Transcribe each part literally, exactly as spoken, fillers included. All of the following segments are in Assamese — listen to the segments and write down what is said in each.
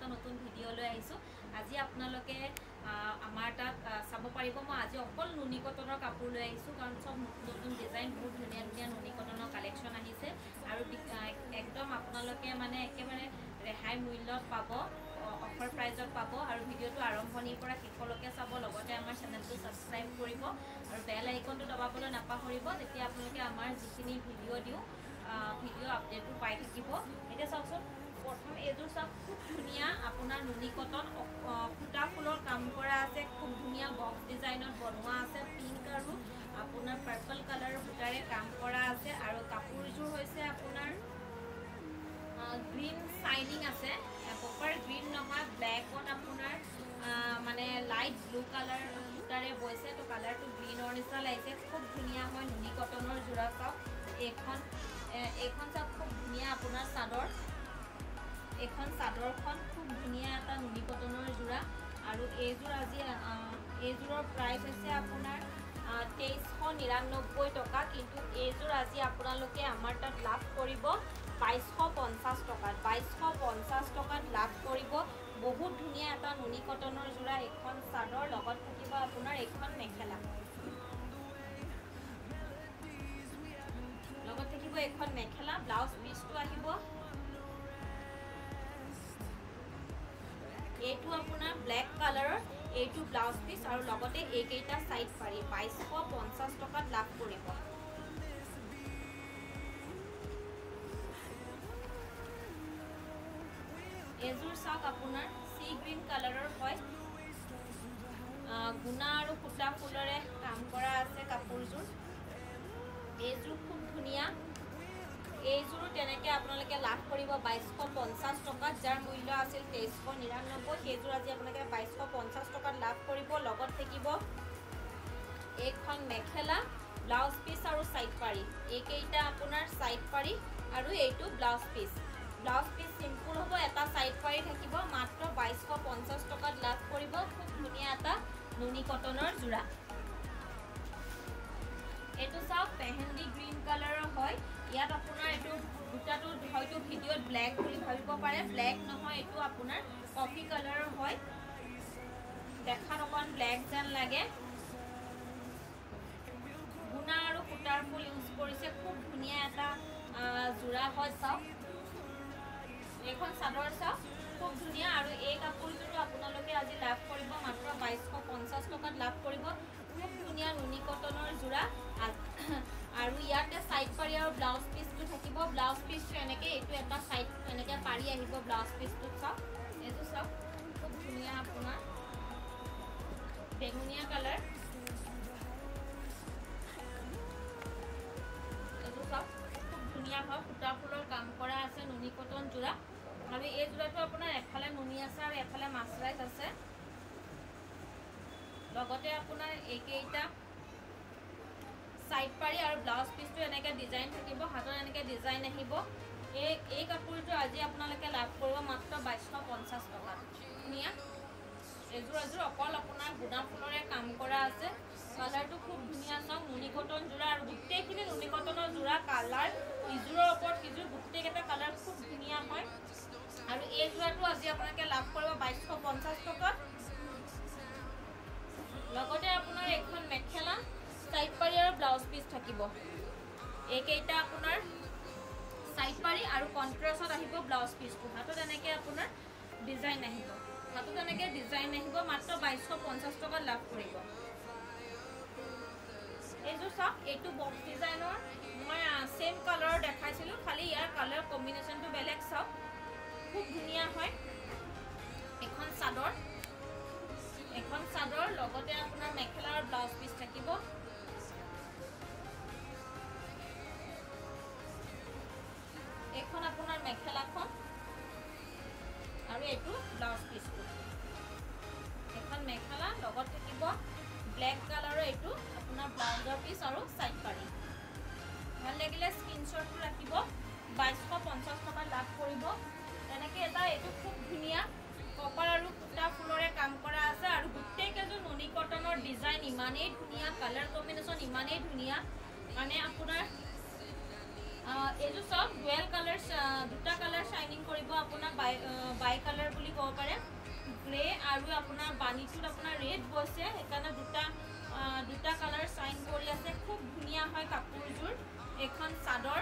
নতুন ভিডিও লৈ আহিছো আজি আপোনালোকে আমাৰ তাত চাব পাৰিব মই আজি অকল নুনি কটনৰ কাপোৰ লৈ আহিছো কাৰণ সব নতুন ডিজাইন বহুত ধুনীয়া ধুনীয়া নুনি কটনৰ কালেকশ্যন আহিছে আৰু একদম আপোনালোকে মানে একেবাৰে ৰেহাই মূল্যত পাব অফাৰ প্ৰাইজত পাব আৰু ভিডিওটো আৰম্ভণিৰ পৰা শেষলৈকে চাব লগতে আমাৰ চেনেলটো সাবস্ক্ৰাইব কৰিব আৰু বেল আইকনটো দবাবলৈ নাপাহৰিব তেতিয়া আপোনালোকে আমাৰ যিখিনি ভিডিও দিও ভিডিও আপডেটটো পাই থাকিব এটা চাওকচোন প্ৰথম এযোৰ সব খুব ধুনীয়া আপোনাৰ নুনি কটন ফুটা ফুলৰ কাম কৰা আছে খুব ধুনীয়া বক্স ডিজাইনত বনোৱা আছে পিংক আৰু আপোনাৰ পাৰ্পল কালাৰৰ ফুটাৰে কাম কৰা আছে আৰু কাপোৰযোৰ হৈছে আপোনাৰ গ্ৰীন শাইনিং আছে কপাৰ গ্ৰীন নহয় ব্লেকত আপোনাৰ মানে লাইট ব্লু কালাৰ ফুটাৰে বৈছে তো কালাৰটো গ্ৰীনৰ নিচিনা লাগিছে খুব ধুনীয়া হয় নুনি কটনৰ যোৰা সব এখন এখন সব খুব ধুনীয়া আপোনাৰ চাদৰ এখন চাদৰখন খুব ধুনীয়া এটা নুনি কটনৰ যোৰা আৰু এইযোৰ আজি এইযোৰৰ প্ৰাইস হৈছে আপোনাৰ তেইশ নিৰানব্বৈ টকা কিন্তু এইযোৰ আজি আপোনালোকে আমাৰ তাত লাভ কৰিব বাইশ পঞ্চাছ টকাত বাইশ পঞ্চাছ টকাত লাভ কৰিব বহুত ধুনীয়া এটা নুনি কটনৰ যোৰা এখন চাদৰ লগত থাকিব আপোনাৰ এখন মেখেলা লগত থাকিব এখন মেখেলা ব্লাউজ পিচটো আহিব এইটো আপোনাৰ ব্লেক কালাৰৰ এইটো ব্লাউজ পিচ আৰু লগতে এইকেইটা সাইড পাৰি বাইশ পঞ্চাছ টকাত লাভ কৰিব এযোৰ চাওক আপোনাৰ সি গ্ৰীন কালাৰৰ হয় গুণা আৰু ফুটা ফুলৰে কাম কৰা আছে কাপোৰযোৰ এইযোৰ খুব ধুনীয়া এইযোৰ তেনেকৈ আপোনালোকে লাভ কৰিব বাইশ পঞ্চাছ টকাত যাৰ মূল্য আছিল তেইশ নিৰানব্বৈ সেইযোৰ আজি আপোনালোকে বাইশ পঞ্চাছ টকাত লাভ কৰিব লগত থাকিব এইখন মেখেলা ব্লাউজ পিচ আৰু সাইড পাৰি এইকেইটা আপোনাৰ সাইড পাৰি আৰু এইটো blouse piece blouse piece simple হ'ব এটা সাইড পাৰি থাকিব মাত্ৰ বাইশ পঞ্চাছ টকাত লাভ কৰিব খুব ধুনীয়া এটা নুনি কটনৰ যোৰা এইটো সব পেহেন্দি গ্ৰীন কালাৰৰ হয় ইয়াত আপোনাৰ এইটো দুটাটো হয়তো ভিডিওত ব্ল্যাক বুলি ভাবিব পাৰে ব্ল্যাক নহয় এইটো আপোনাৰ কফি কালাৰৰ হয় দেখাত অকণ ব্ল্যাক যেন লাগে গুণা আৰু ফুটাৰ ফুল ইউজ কৰিছে খুব ধুনীয়া এটা যোৰা হয় চাওক এখন চাদৰ চাওক খুব ধুনীয়া আৰু এই কাপোৰযোৰ আপোনালোকে আজি লাভ কৰিব মাত্ৰ বাইশ পঞ্চাছ টকাত লাভ কৰিব খুব ধুনীয়া নুনি কটনৰ যোৰা আৰু ইয়াতে সাইড পাৰি আৰু ব্লাউজ পিচটো থাকিব ব্লাউজ পিচটো এনেকে এইটো এটা সাইড এনেকে পাৰি আহিব ব্লাউজ পিচটো চাওক এইটো চাওক খুব ধুনীয়া আপোনাৰ বেগুনীয়া কালাৰ এইটো চাওক খুব ধুনীয়া হয় ফুটা ফুলৰ কাম কৰা আছে নুনি কটন যোৰা আৰু এই যোৰাটো আপোনাৰ এফালে নুনি আছে আৰু এফালে মাছৰাইজ আছে লগতে আপোনাৰ এইকেইটা সাইড পাৰি আৰু ব্লাউজ পিচটো এনেকে ডিজাইন থাকিব হাতৰ এনেকে ডিজাইন আহিব এই এই কাপোৰটো আজি আপোনালোকে লাভ কৰিব মাত্ৰ বাইশ পঞ্চাছ টকা ধুনীয়া এযোৰ এযোৰ অকল আপোনাৰ গুণা ফুলৰে কাম কৰা আছে কালাৰটো খুব ধুনীয়া চাওক নুনি কটন যোৰা আৰু গোটেইখিনি নুনি কটনৰ যোৰা কালাৰ ইযোৰৰ ওপৰত সিযোৰ গোটেইকেইটা কালাৰ খুব ধুনীয়া হয় আৰু এই যোৰাটো আজি আপোনালোকে লাভ কৰিব বাইশ পঞ্চাছ টকা লগতে আপোনাৰ এখন মেখেলা সাইড পাৰি আৰু ব্লাউজ পিচ থাকিব এইকেইটা আপোনাৰ সাইড পাৰি আৰু কন্ট্ৰাস্টত আহিব ব্লাউজ পিচটো হাতত এনেকৈ আপোনাৰ ডিজাইন আহিব হাতত এনেকৈ ডিজাইন আহিব মাত্ৰ বাইশ পঞ্চাছ টকা লাভ কৰিব এইযোৰ চাওক এইটো বক্স ডিজাইনৰ মই সেম কালাৰ দেখাইছিলোঁ খালি ইয়াৰ কালাৰ কম্বিনেশ্যনটো বেলেগ চাওক খুব ধুনীয়া হয় এখন চাদৰ এখন চাদৰ লগতে আপোনাৰ মেখেলা আৰু ব্লাউজ পিচ থাকিব এখন আপোনাৰ মেখেলাখন আৰু এইটো ব্লাউজ পিচটো এখন মেখেলা লগত থাকিব ব্লেক কালাৰৰ এইটো আপোনাৰ ব্লাউজৰ পিচ আৰু সাইড পাৰি ভাল লাগিলে স্ক্ৰীনশ্বটটো ৰাখিব বাইশ পঞ্চাছ টকা লাভ কৰিব এনেকৈ এটা এইটো খুব ধুনীয়া কপাৰ আৰু ফুটা ফুলৰে কাম কৰা আছে আৰু গোটেইকেইযোৰ নুনি কটনৰ ডিজাইন ইমানেই ধুনীয়া কালাৰ কম্বিনেশ্যন ইমানেই ধুনীয়া মানে আপোনাৰ এইযোৰ সব ডুৱেল কালাৰ দুটা কালাৰ শাইনিং কৰিব আপোনাৰ বাই বাই কালাৰ বুলি ক'ব পাৰে গ্ৰে আৰু আপোনাৰ বানিটোত আপোনাৰ ৰেড বসে এখানে দুটা দুটা কালার সাইন কৰি আছে খুব ধুনিয়া হয় কাপোৰজোৰ এখন চাদৰ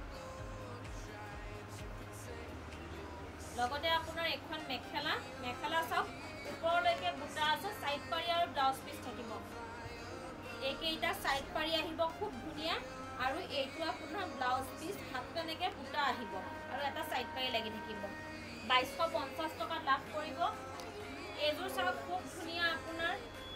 লগতে আপোনাৰ এখন মেখেলা মেখেলা সব উপৰলৈকে বুটা আছে সাইড পাৰি আৰু ব্লাউজ পিস থাকিব এইকেইটা সাইড পাৰি আহিব খুব ধুনিয়া আৰু এইটো আপোনাৰ ব্লাউজ পিস হাতনেকে বুটা আহিব আৰু এটা সাইড পাৰি লাগি থাকিব বাইশ পঞ্চাশ টকা লাভ কৰিব এজোৰ সব খুব ধুনিয়া আপোনাৰ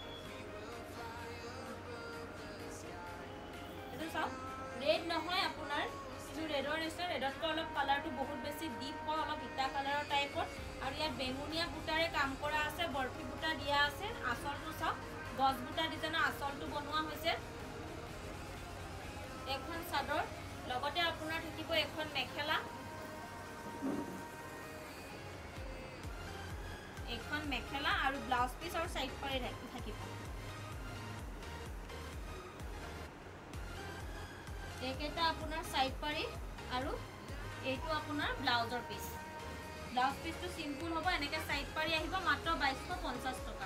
এজোৰ সব ৰেড নহয় আপোনাৰ जो रेडर निश्चय रेडर तो अलग कलर तो बहुत बेसी डीप হয় অলপ ইটা কালাৰৰ টাইপৰ আৰু ইয়াত বেঙুনিয়া বুটাৰে কাম কৰা আছে বৰফি বুটা দিয়া আছে আসলটো সব গছ বুটা ডিজাইনৰ আসলটো বনোৱা হৈছে এখন চাদৰ লগতে আপোনাৰ থাকিব এখন মেখেলা এখন মেখেলা আৰু ব্লাউজ পিস আৰু সাইড পাৰি থাকিব একেটা আপোনাৰ সাইড পাৰি আৰু এইটো আপোনাৰ ব্লাউজৰ পিস ব্লাউজ পিসটো সিম্পল হ'ব এনেকে সাইড পাৰি আহিব মাত্ৰ বাইশ পঞ্চাশ টকা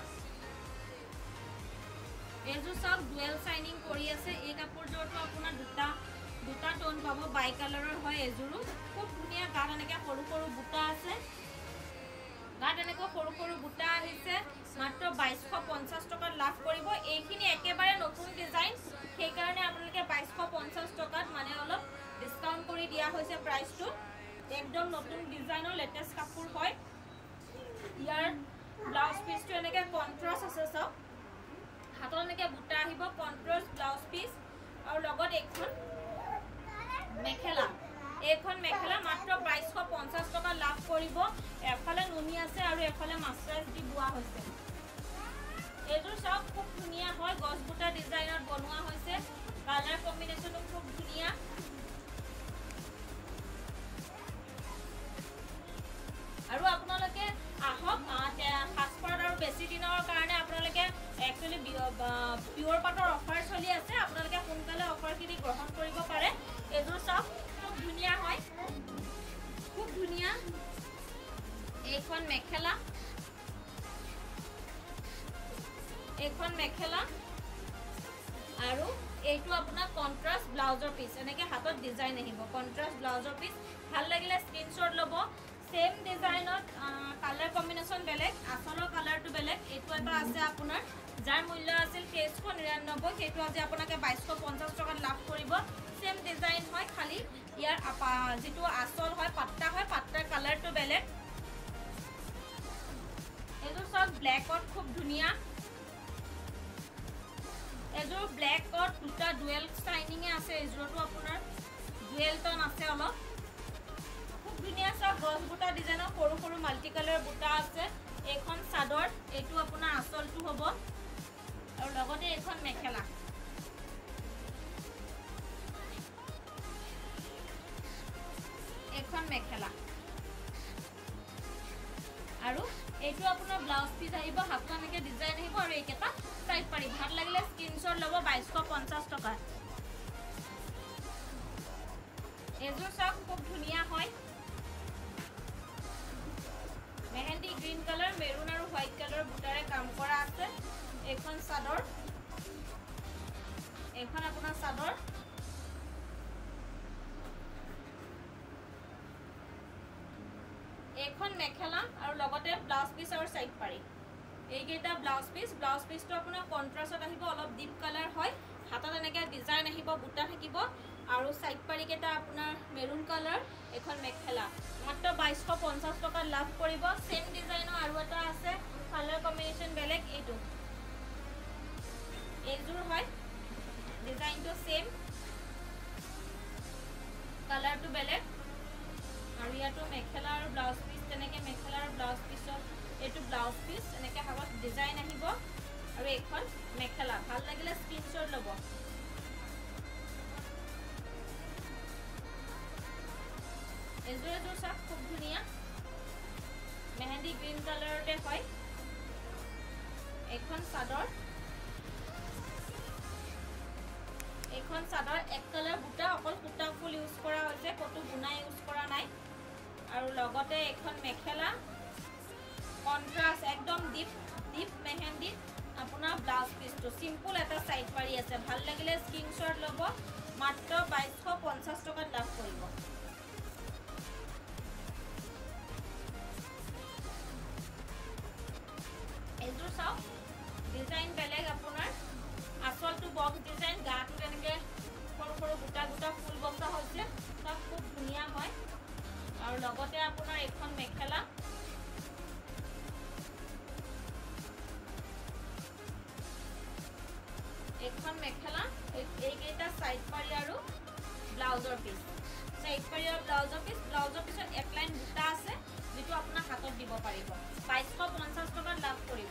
এজো সব ডুৱেল শাইনিং কৰি আছে এই কাপোৰজোৰটো আপোনাৰ দুটা দুটা টোন পাব বাই কালাৰৰ হয় এজোৰো খুব ধুনিয়া গাত এনেকে সৰু সৰু বুটা আছে গাত এনেকে সৰু সৰু বুটা আহিছে মাত্ৰ বাইশ পঞ্চাশ টকা লাভ কৰিব এইখিনি একেবাৰে নতুন ডিজাইন সেই কাৰণে আপোনালোকে বাইশ পঞ্চাশ টকাত মানে অলপ ডিসকাউন্ট কৰি দিয়া হৈছে প্ৰাইসটো একদম নতুন ডিজাইনৰ লেটেস্ট কাপোৰ হয় ইয়াৰ ব্লাউজ পিসটো এনেকে কন্ট্ৰাস্ট আছে সব হাতৰ এনেকে বুটা আহিব কন্ট্ৰাস্ট ব্লাউজ পিস আৰু লগত এখন মেখেলা এখন মেখেলা মাত্ৰ বাইশ পঞ্চাশ টকা লাভ কৰিব এফালে নুনি আছে আৰু এফালে মাস্টাৰ্স দি বুৱা হৈছে এজোৰ সব খুব ধুনিয়া হয় গছ বুটা ডিজাইনত বনোৱা হৈছে কালাৰ কম্বিনেশনটো খুব ধুনিয়া আৰু আপোনালোকে আহক হাসপাত আৰু বেছি দিনৰ কাৰণে আপোনালোকে একচুয়ালি পিওর পাটৰ অফাৰ চলি আছে আপোনালোকে সোনকালে অফাৰখিনি গ্ৰহণ কৰিব পাৰে এজোৰ সব খুব ধুনিয়া হয় খুব ধুনিয়া এইখন মেখেলা এখন মেখেলা আৰু এইটো আপোনাৰ কন্ট্ৰাস্ট ব্লাউজৰ পিস এনেকে হাতত ডিজাইন আহিব কন্ট্ৰাস্ট ব্লাউজৰ পিস ভাল লাগিলে স্ক্ৰিনশ্বট ল'ব সেম ডিজাইনত কালাৰ কম্বিনেশন বেলেগ আসলৰ কালাৰটো বেলেগ এইটো এটা আছে আপোনাৰ যাৰ মূল্য আছিল তেইশ নিৰানব্বৈ সেইটো আজি আপোনাকে বাইশ পঞ্চাশ টকাত লাভ কৰিব সেম ডিজাইন হয় খালি ইয়াৰ যেটো আসল হয় পাট্টা হয় পাট্টাৰ কালাৰটো বেলেগ এইটো সব ব্ল্যাকত খুব ধুনিয়া এজোৰ ব্ল্যাকত দুটা ডুৱেল শাইনিং আছে এজোৰটো আপোনাৰ ডুৱেল টন আছে অলপ খুব ধুনিয়া সব গছ বুটা ডিজাইনৰ সৰু সৰু মাল্টি কালাৰ বুটা আছে এখন চাদৰ এইটো আপোনাৰ আসলটো হ'ব আৰু লগতে এখন মেখেলা এখন মেখেলা আৰু এইটো আপোনাৰ ব্লাউজ পিস আহিব হাতখনকে ডিজাইন আহিব আৰু এইকেটা সাইড পাৰি ভাল লাগিলে স্ক্রিনশট লব বাইশ পঞ্চাশ টকা এজোৰ সব খুব ধুনিয়া হয় মেহেন্দি গ্ৰীন কালাৰ মেৰুন আৰু হোয়াইট কালাৰ বুটাৰে কাম কৰা আছে এখন চাদৰ এখন আপোনাৰ চাদৰ এখন মেখেলা আৰু লগতে ব্লাউজ পিস আৰু সাইড পাৰি এইকেইটা ব্লাউজ পিস ব্লাউজ পিসটো আপোনাৰ কন্ট্ৰাস্টত আহিব অলপ ডিপ কালাৰ হয় হাতত এনেকে ডিজাইন আহিব বুটা থাকিব আৰু সাইড পাৰি কেটা আপোনাৰ মেৰুন কালাৰ এখন মেখেলা মাত্ৰ বাইশ পঞ্চাশ টকা লাভ কৰিব সেম ডিজাইনৰ আৰু এটা আছে কালাৰ কম্বিনেশন বেলেগ এইটো এইজোৰ হয় ডিজাইনটো সেম কালাৰটো বেলেগ আৰু ইয়াটো মেখেলা আৰু ব্লাউজ পিস তেনেকে মেখেলা আৰু ব্লাউজ পিসত এইটো ব্লাউজ পিস এনেকে হাবত ডিজাইন আহিব আৰু এখন মেখেলা ভাল লাগিলে স্ক্ৰিনশ্বট ল'ব এজোৰ এজোৰ সব খুব ধুনিয়া মেহেন্দি গ্ৰীন কালাৰতে হয় এখন চাদৰ এখন চাদৰ এক কালাৰ বুটা অকল কুটা ফুল ইউজ কৰা হৈছে কতো বুনা ইউজ কৰা নাই আৰু লগতে এখন মেখেলা কন্ট্ৰাষ্ট একদম ডিপ ডিপ মেহেন্দি আপোনাৰ ব্লাউজ পিছটো সিম্পল এটা সাইড পাৰি আছে ভাল লাগিলে স্ক্ৰিনশ্বট ল'ব মাত্ৰ বাইশ পঞ্চাশ টকাত লাভ কৰিব এজোৰ চাওক ডিজাইন বেলেগ আপোনাৰ আসলটো বক্স ডিজাইন গাটো তেনেকে সৰু সৰু গোটা গোটা ফুল বসা হৈছে সব খুব ধুনীয়া হয় আৰু লগতে আপোনাৰ এখন মেখেলা এখন মেখেলা এইকেইটা সাইড পাৰি আৰু ব্লাউজৰ পিস সাইড পাৰি আৰু ব্লাউজৰ পিস ব্লাউজৰ পিছত এক লাইন বুটা আছে যেটো আপোনাৰ হাতত দিব পাৰিব বাইশ পঞ্চাশ টকাত লাভ কৰিব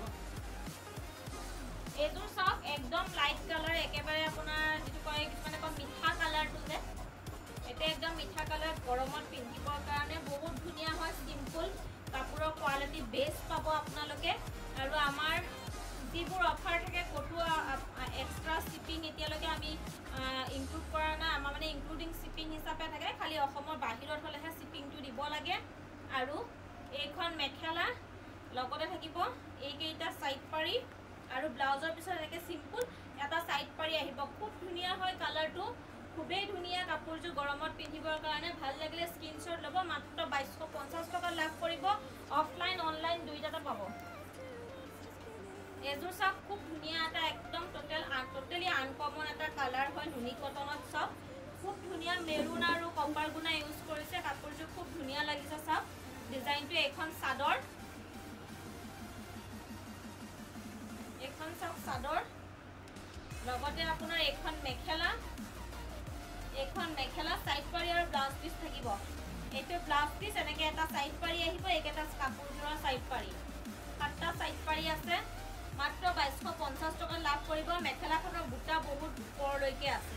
এজোৰ চাওক একদম লাইট কালাৰ একেবাৰে আপোনাৰ যেটো কয় কিছুমানে কয় মিঠা কালাৰটো যে এটা একদম মিঠা কালাৰ গৰমত পিন্ধিবৰ কাৰণে বহুত ধুনীয়া হয় সিম্পল কাপোৰৰ কোৱালিটি বেষ্ট পাব আপোনালোকে আৰু আমাৰ যিবোৰ অফাৰ থাকে কটুৱা এক্সট্ৰা শিপিং এতিয়ালৈকে আমি ইনক্লুড কৰা নাই আমাৰ মানে ইনক্লুডিং শিপিং হিচাপে থাকে খালি অসমৰ বাহিৰত হলেহে শিপিংটো দিব লাগে আৰু এইখন মেখেলা লগতে থাকিব এইকেইটা সাইড পাৰি আৰু ব্লাউজৰ পিছত একে সিম্পল এটা সাইড পাৰি আহিব খুব ধুনীয়া হয় কালাৰটো খুবেই ধুনীয়া কাপোৰটো গৰমত পিন্ধিবৰ কাৰণে ভাল লাগিলে স্ক্ৰিনশ্বট ল'ব মাত্ৰ বাইশ পঞ্চাশ টকা লাভ কৰিব অফলাইন অনলাইন দুইটাতে পাব এজোৰ চাওক খুব ধুনীয়া এটা একদম টোটাল টোটালি আনকমন এটা কালাৰ হয় নুনি কটনত চাওক খুব ধুনীয়া মেৰুন আৰু কপাৰ গুণা ইউজ কৰিছে কাপোৰটো খুব ধুনীয়া লাগিছে চাওক ডিজাইনটো এখন চাদৰ এখন চাওক চাদৰ লগতে আপোনাৰ এখন মেখেলা এখন মেখেলা সাইড পাৰি আৰু ব্লাউজ পিস থাকিব এইটো ব্লাউজ পিস এনেকে এটা সাইড পাৰি আহিব একেটা কাপোৰজোৰা সাইড পাৰি সাতটা সাইড পাৰি আছে মাত্ৰ বাইশ পঞ্চাশ টকা লাভ কৰিব মেখেলাখনৰ বুটা বহুত ওপৰলৈকে আছে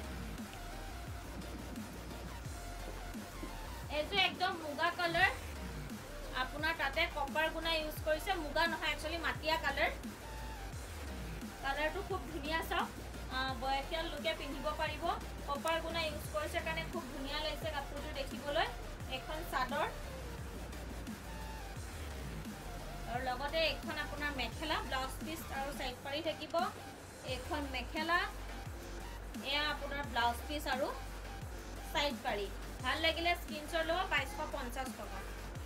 এইটো একদম মুগা কালাৰ আপোনাৰ তাতে কপাৰ গুণা ইউজ কৰিছে মুগা নহয় একচুয়ালি মাটিয়া কালাৰ কালাৰটো খুব ধুনীয়া চাওক বয়সীয়াল লোকে পিন্ধিব পাৰিব কপাৰ গুণা ইউজ কৰিছে কাৰণে খুব ধুনীয়া লাগিছে কাপোৰটো দেখিবলৈ এখন চাদৰ আৰু লগতে এখন আপোনাৰ মেখেলা ব্লাউজ পিস আৰু সাইড পাৰি থাকিব এখন মেখেলা এয়া আপোনাৰ ব্লাউজ পিস আৰু সাইড পাৰি ভাল লাগিলে স্ক্ৰিনশ্বট লব বাইশ পঞ্চাশ টকা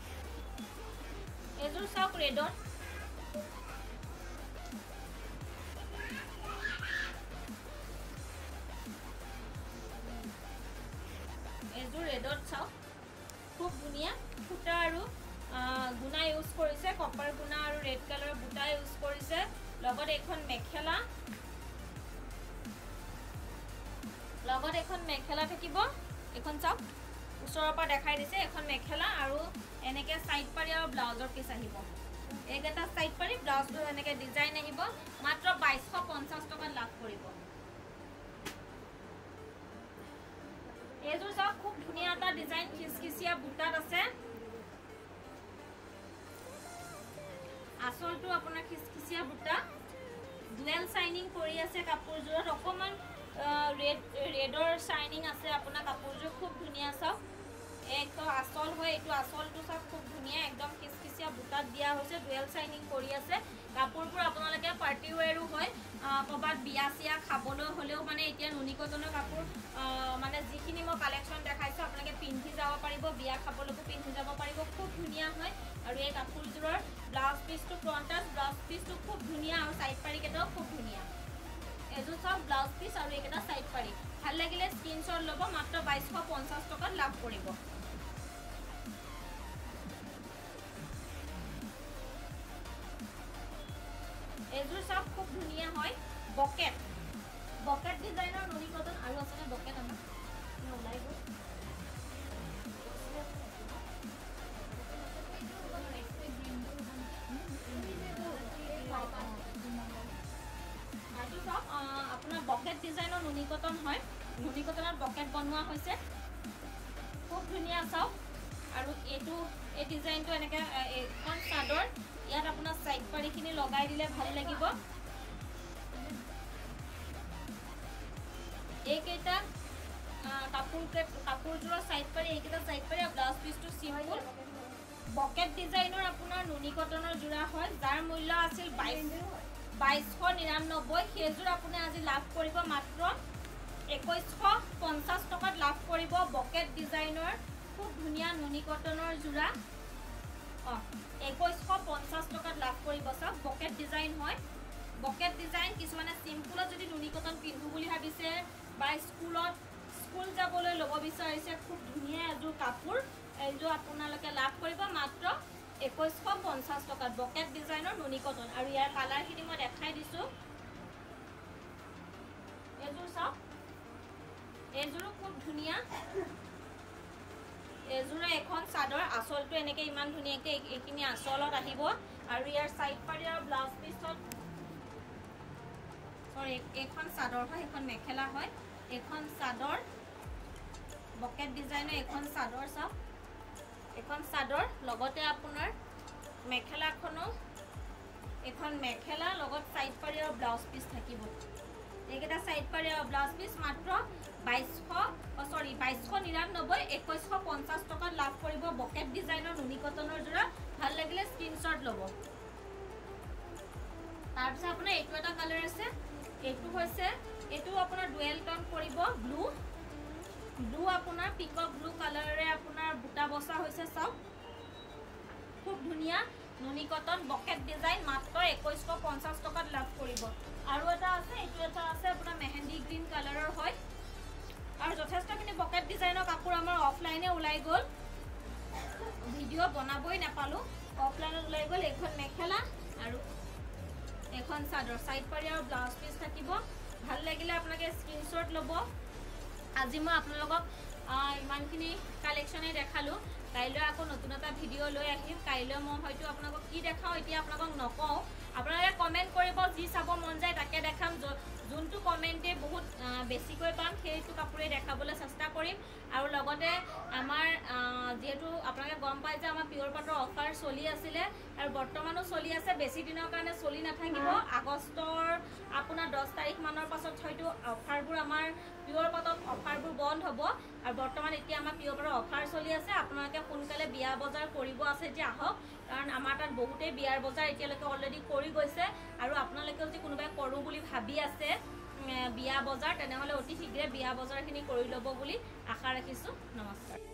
এজোৰ চাওক ৰেডত এজোৰ ৰেডত চাওক খুব ধুনীয়া ফুটা আৰু গুণা ইউজ কৰিছে কপাৰ গুণা আৰু ৰেড কালাৰ বুটা ইউজ কৰিছে লগত এখন মেখেলা লগত এখন মেখেলা থাকিব এখন চাওক ওচৰৰ পৰা দেখাই দিছে এখন মেখেলা আৰু এনেকে সাইড পাৰি আৰু ব্লাউজৰ পিস আহিব এইকেইটা সাইড পাৰি ব্লাউজটো এনেকে ডিজাইন আহিব মাত্ৰ বাইশ পঞ্চাশ টকা লাভ কৰিব এজোৰ চাওক খুব ধুনীয়া এটা ডিজাইন খিচখিচিয়া বুটাত আছে আসলটো আপোনাৰ খিচখিচিয়া বুটা ডুৱেল শাইনিং কৰি আছে কাপোৰজোৰত অকমান ৰেড ৰেডৰ শাইনিং আছে আপোনাৰ কাপোৰজোৰ খুব ধুনীয়া চাওক একদম আসল হয় এইটো আসলটো চাওক খুব ধুনীয়া একদম খিচখিচিয়া বুটাত দিয়া হৈছে ডুৱেল শাইনিং কৰি আছে কাপোৰবোৰ আপোনালোকে পাৰ্টি ওৱেৰো হয় কবাত বিয়া চিয়া খাবলৈ হলেও মানে এতিয়া নুনি কটনৰ কাপোৰ মানে যিখিনি মই কালেকশন দেখাইছো আপোনালোকে পিন্ধি যাব পাৰিব বিয়া খাবলৈকো পিন্ধি যাব পাৰিব খুব ধুনীয়া হয় আৰু এই কাপোৰজোৰৰ ব্লাউজ পিসটো ফ্ৰণ্টত ব্লাউজ পিসটো খুব ধুনীয়া আৰু সাইড পাৰি কেটাও খুব ধুনীয়া এজোৰ চাওক ব্লাউজ পিস আৰু এইকেটা সাইড পাৰি ভাল লাগিলে স্ক্ৰিনশ্বট ল'ব মাত্ৰ বাইশ পঞ্চাশ টকাত লাভ কৰিব এজোৰ চাওক খুব ধুনীয়া হয় বকেট বকেট ডিজাইনৰ নুনি কটন আৰু আছে বকেট আমাৰ ওলাই গ'ল আপোনাৰ বকেট ডিজাইনৰ নুনি কটন হয় নুনি কটনত বকেট বনোৱা হৈছে খুব ধুনীয়া চাওক আৰু এইটো এই ডিজাইনটো এনেকে এখন চাদৰ ইয়াত আপোনাৰ সাইড পাৰিখিনি লগাই দিলে ভাল লাগিব এইকেইটা কাপোৰ কাপোৰজোৰৰ সাইড পাৰি এইকেইটা সাইড পাৰি ব্লাউজ পিসটো সিম্পল বকেট ডিজাইনৰ আপোনাৰ নুনি কটনৰ যোৰা হয় যাৰ মূল্য আছিল বাইশ নিৰানব্বৈ সেইযোৰ আপুনি আজি লাভ কৰিব মাত্ৰ একৈশ পঞ্চাছ টকাত লাভ কৰিব বকেট ডিজাইনৰ খুব ধুনীয়া নুনি কটনৰ যোৰা অ একৈশ পঞ্চাছ টকাত লাভ কৰিব সব বকেট ডিজাইন হয় বকেট ডিজাইন কিছুমানে সিম্পলত যদি নুনি কটন পিন্ধু বুলি ভাবিছে বা স্কুলত স্কুল যাবলৈ লব বিচাৰিছে খুব ধুনীয়া এযোৰ কাপোৰ এইযোৰ আপোনালোকে লাভ কৰিব মাত্ৰ একৈশ পঞ্চাছ টকাত বকেট ডিজাইনৰ নুনি কটন আৰু ইয়াৰ কালাৰখিনি মই দেখাই দিছো এযোৰ সব এযোৰ খুব ধুনীয়া এযোৰ এখন চাদৰ আসলটো এনেকে ইমান ধুনীয়াকে এইখিনি আসলত আহিব আৰু ইয়াৰ সাইড পাৰি আৰু ব্লাউজ পিছত সৰি এখন চাদৰ হয় এখন মেখেলা হয় এখন চাদৰ বকেট ডিজাইনৰ এখন চাদৰ সব এখন চাদৰ লগতে আপোনাৰ মেখেলাখনো এখন মেখেলা লগত সাইড পাৰি আৰু ব্লাউজ পিস থাকিব এইকেইটা সাইড পাৰি আৰু ব্লাউজ পিস মাত্ৰ বাইশ সৰি বাইশ নিৰানব্বৈ একৈশ পঞ্চাছ টকাত লাভ কৰিব বকেট ডিজাইনৰ নুনি কটনৰ যোৰা ভাল লাগিলে স্ক্ৰিনশ্বট ল'ব তাৰপিছত আপোনাৰ এইটো এটা কালাৰ আছে এইটো হৈছে এইটো আপোনাৰ ডুৱেল টোন কৰিব ব্লু ব্লু আপোনাৰ পিকক ব্লু কালাৰৰে আপোনাৰ বুটা বসা হৈছে সব খুব ধুনীয়া নুনি কটন বকেট ডিজাইন মাত্ৰ একৈশ পঞ্চাছ টকাত লাভ কৰিব আৰু এটা আছে এইটো এটা আছে আপোনাৰ মেহেন্দি গ্ৰীন কালাৰৰ হয় আৰু যথেষ্টখিনি বকেট ডিজাইনৰ কাপোৰ আমাৰ অফলাইনে ওলাই গ'ল ভিডিও বনাবই নাপালো অফলাইনত ওলাই গ'ল এখন মেখেলা আৰু এখন চাদৰ সাইড পাৰি আৰু ব্লাউজ পিস থাকিব ভাল লাগিলে আপোনালোকে স্ক্ৰিনশ্বট ল'ব আজি মই আপোনালোকক ইমানখিনি কালেকশ্যনে দেখালো কাইলৈ আকৌ নতুন এটা ভিডিও লৈ আহিম কাইলৈ মই হয়তো আপোনালোকক কি দেখাও এতিয়া আপোনালোকক নকওঁ আপোনালোকে কমেন্ট কৰিব যি চাব মন যায় তাকে দেখাম যোনটো কমেন্টে বহুত বেছিকৈ পাম সেইটো কাপোৰে দেখাবলৈ চেষ্টা কৰিম আৰু লগতে আমাৰ যেহেতু আপোনালোকে গম পাই যে আমাৰ পিয়ৰ পাটৰ অফাৰ চলি আছিলে আৰু বৰ্তমানো চলি আছে বেছি দিনৰ কাৰণে চলি নাথাকিব আগষ্টৰ আপোনাৰ দহ তাৰিখ মানৰ পাছত হয়তো অফাৰবোৰ আমাৰ পিয়ৰ পাটত অফাৰবোৰ বন্ধ হ'ব আৰু বৰ্তমান এতিয়া আমাৰ পিয়ৰ পাটৰ অফাৰ চলি আছে আপোনালোকে সোনকালে বিয়া বজাৰ কৰিব আছে যে আহক কাৰণ আমাৰ তাত বহুতেই বিয়াৰ বজাৰ এতিয়ালৈকে অলৰেডি কৰি গৈছে আৰু আপোনালোকেও যদি কোনোবাই কৰোঁ বুলি ভাবি আছে বিয়া বজাৰ তেনেহ'লে অতি শীঘ্ৰে বিয়া বজাৰখিনি কৰি ল'ব বুলি আশা ৰাখিছোঁ নমস্কাৰ।